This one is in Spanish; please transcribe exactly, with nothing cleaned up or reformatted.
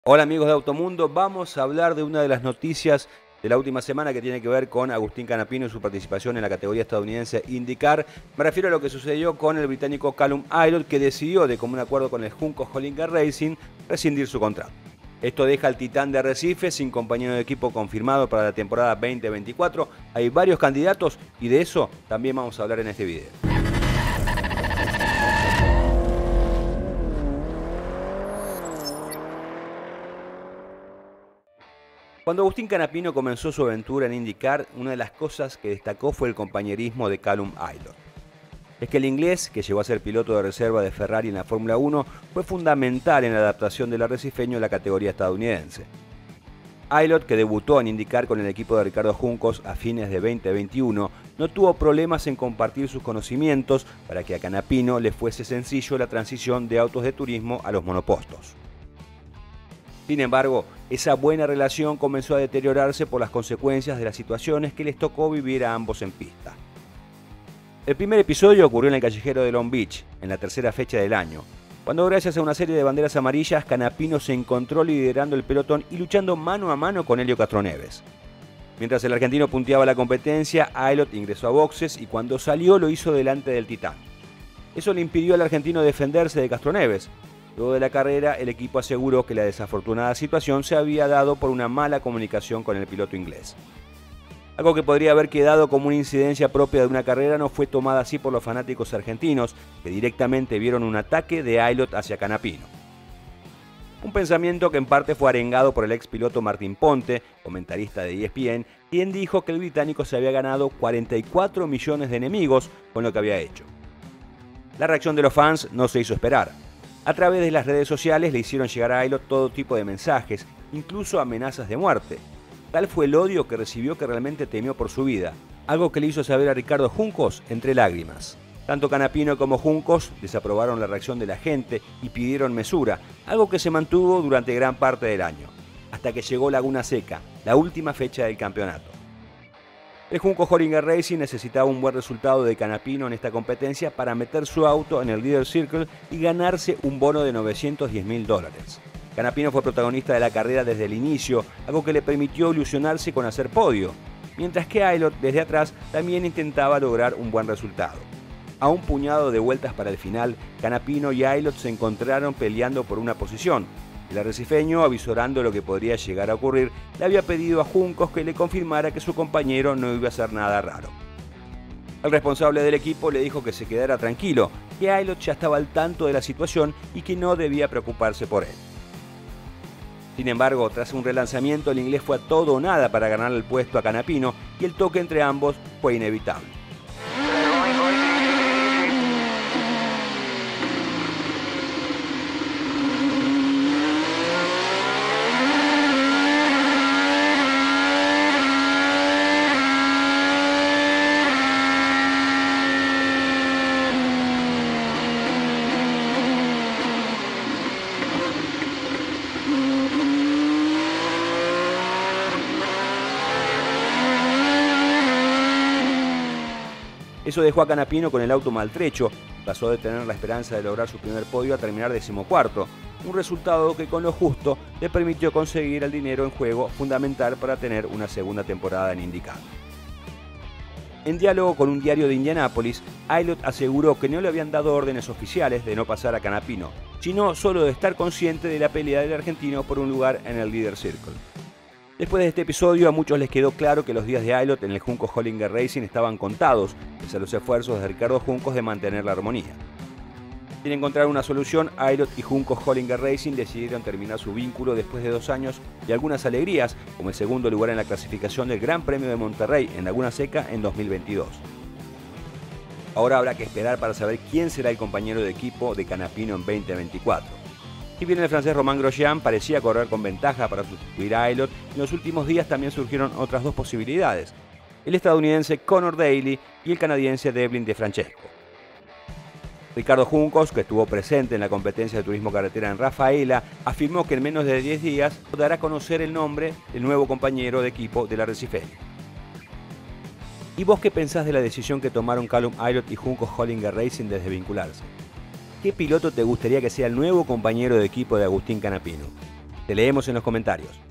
Hola amigos de Automundo, vamos a hablar de una de las noticias de la última semana que tiene que ver con Agustín Canapino y su participación en la categoría estadounidense IndyCar. Me refiero a lo que sucedió con el británico Callum Aylott, que decidió, de común acuerdo con el Juncos Hollinger Racing, rescindir su contrato. Esto deja al titán de Arrecife sin compañero de equipo confirmado para la temporada veinte veinticuatro. Hay varios candidatos y de eso también vamos a hablar en este video. Cuando Agustín Canapino comenzó su aventura en IndyCar, una de las cosas que destacó fue el compañerismo de Callum Aylott. Es que el inglés, que llegó a ser piloto de reserva de Ferrari en la Fórmula uno, fue fundamental en la adaptación del arrecifeño a la categoría estadounidense. Aylott, que debutó en IndyCar con el equipo de Ricardo Juncos a fines de veinte veintiuno, no tuvo problemas en compartir sus conocimientos para que a Canapino le fuese sencillo la transición de autos de turismo a los monopostos. Sin embargo, esa buena relación comenzó a deteriorarse por las consecuencias de las situaciones que les tocó vivir a ambos en pista. El primer episodio ocurrió en el callejero de Long Beach, en la tercera fecha del año, cuando gracias a una serie de banderas amarillas, Canapino se encontró liderando el pelotón y luchando mano a mano con Helio Castroneves. Mientras el argentino punteaba la competencia, Aylott ingresó a boxes y cuando salió lo hizo delante del titán. Eso le impidió al argentino defenderse de Castroneves. Luego de la carrera, el equipo aseguró que la desafortunada situación se había dado por una mala comunicación con el piloto inglés. Algo que podría haber quedado como una incidencia propia de una carrera no fue tomada así por los fanáticos argentinos, que directamente vieron un ataque de Aylott hacia Canapino. Un pensamiento que en parte fue arengado por el ex piloto Martín Ponte, comentarista de E S P N, quien dijo que el británico se había ganado cuarenta y cuatro millones de enemigos con lo que había hecho. La reacción de los fans no se hizo esperar. A través de las redes sociales le hicieron llegar a Aylott todo tipo de mensajes, incluso amenazas de muerte. Tal fue el odio que recibió que realmente temió por su vida, algo que le hizo saber a Ricardo Juncos entre lágrimas. Tanto Canapino como Juncos desaprobaron la reacción de la gente y pidieron mesura, algo que se mantuvo durante gran parte del año, hasta que llegó Laguna Seca, la última fecha del campeonato. El Juncos Hollinger Racing necesitaba un buen resultado de Canapino en esta competencia para meter su auto en el Leader Circle y ganarse un bono de novecientos diez mil dólares. Canapino fue protagonista de la carrera desde el inicio, algo que le permitió ilusionarse con hacer podio, mientras que Aylott desde atrás también intentaba lograr un buen resultado. A un puñado de vueltas para el final, Canapino y Aylott se encontraron peleando por una posición. El arrecifeño, avisorando lo que podría llegar a ocurrir, le había pedido a Juncos que le confirmara que su compañero no iba a hacer nada raro. El responsable del equipo le dijo que se quedara tranquilo, que Aylott ya estaba al tanto de la situación y que no debía preocuparse por él. Sin embargo, tras un relanzamiento, el inglés fue a todo o nada para ganar el puesto a Canapino y el toque entre ambos fue inevitable. Eso dejó a Canapino con el auto maltrecho y pasó de tener la esperanza de lograr su primer podio a terminar decimocuarto, un resultado que con lo justo le permitió conseguir el dinero en juego fundamental para tener una segunda temporada en IndyCar. En diálogo con un diario de Indianápolis, Aylott aseguró que no le habían dado órdenes oficiales de no pasar a Canapino, sino solo de estar consciente de la pelea del argentino por un lugar en el Leader Circle. Después de este episodio, a muchos les quedó claro que los días de Aylott en el Juncos Hollinger Racing estaban contados, pese a los esfuerzos de Ricardo Juncos de mantener la armonía. Sin encontrar una solución, Aylott y Juncos Hollinger Racing decidieron terminar su vínculo después de dos años y algunas alegrías, como el segundo lugar en la clasificación del Gran Premio de Monterrey en Laguna Seca en dos mil veintidós. Ahora habrá que esperar para saber quién será el compañero de equipo de Canapino en veinte veinticuatro. Si bien el francés Romain Grosjean parecía correr con ventaja para sustituir a Aylott, en los últimos días también surgieron otras dos posibilidades: el estadounidense Conor Daly y el canadiense Devlin DeFrancesco. Ricardo Juncos, que estuvo presente en la competencia de turismo carretera en Rafaela, afirmó que en menos de diez días dará a conocer el nombre del nuevo compañero de equipo del arrecifeño. ¿Y vos qué pensás de la decisión que tomaron Callum Aylott y Juncos Hollinger Racing desde vincularse? ¿Qué piloto te gustaría que sea el nuevo compañero de equipo de Agustín Canapino? Te leemos en los comentarios.